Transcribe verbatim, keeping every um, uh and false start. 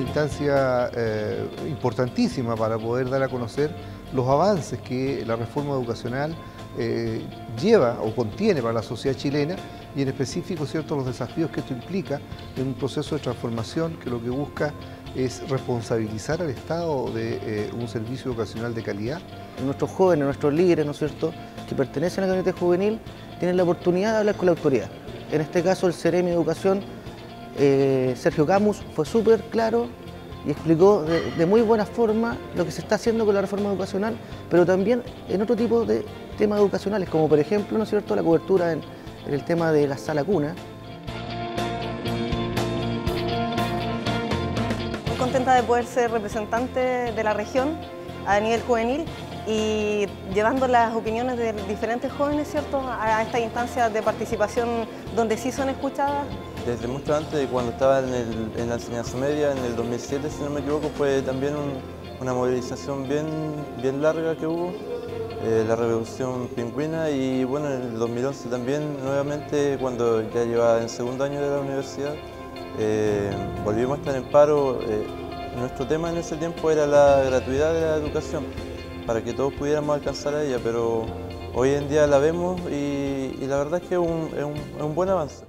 instancia eh, importantísima para poder dar a conocer los avances que la reforma educacional eh, lleva o contiene para la sociedad chilena y en específico, ¿cierto?, los desafíos que esto implica en un proceso de transformación que lo que busca es responsabilizar al Estado de eh, un servicio educacional de calidad. Nuestros jóvenes, nuestros líderes, ¿no es cierto?, que pertenecen al gabinete juvenil, tienen la oportunidad de hablar con la autoridad. En este caso, el Ceremi de Educación, eh, Sergio Camus, fue súper claro y explicó de, de muy buena forma lo que se está haciendo con la reforma educacional, pero también en otro tipo de temas educacionales, como por ejemplo, ¿no es cierto?, la cobertura en, en el tema de la sala cuna. Muy contenta de poder ser representante de la región a nivel juvenil y llevando las opiniones de diferentes jóvenes, ¿cierto?, a estas instancias de participación donde sí son escuchadas. Desde mucho antes, de cuando estaba en, el, en la enseñanza media, en el dos mil siete, si no me equivoco, fue también un, una movilización bien, bien larga que hubo, eh, la Revolución Pingüina, y bueno, en el dos mil once también, nuevamente, cuando ya llevaba en segundo año de la universidad, eh, volvimos a estar en paro. Eh, nuestro tema en ese tiempo era la gratuidad de la educación, para que todos pudiéramos alcanzar a ella, pero hoy en día la vemos y, y la verdad es que es un, es un, es un buen avance.